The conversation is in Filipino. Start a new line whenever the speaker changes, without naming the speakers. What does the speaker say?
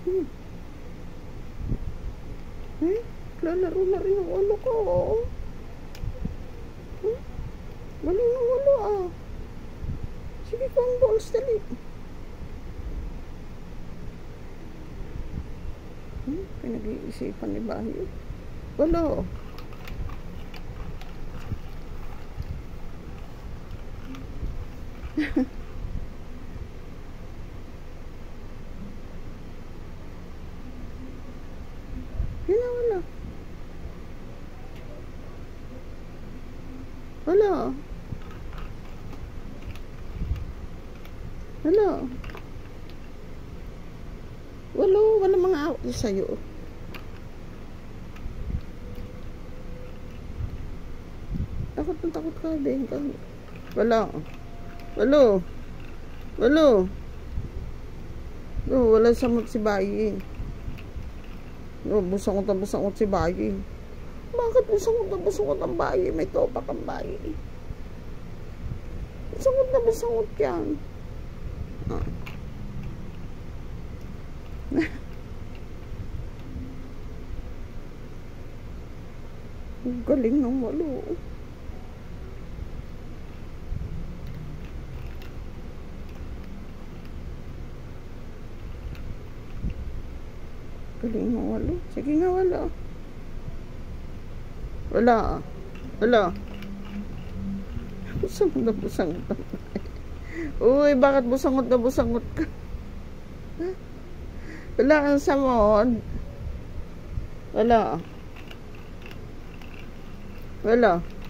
Hmm. Lalaro na rin ang ulo ko. Galing ng ulo ah. Sige kong balls, dali. Pinag-iisipan ni Bayo. Wala. Wala. Wala. Wala. Wala mga awal sa'yo. Takot ka din ka. Wala. Wala samot si Bayi. Busangot si Bayi. Bakit busangot ang Bayi? May topak ang Bayi. Busangot yan. Galing ng walo. Galing ng walo. Sige nga, wala. Busangot. Uy, bakit busangot ka? Wala ang samod. Wala.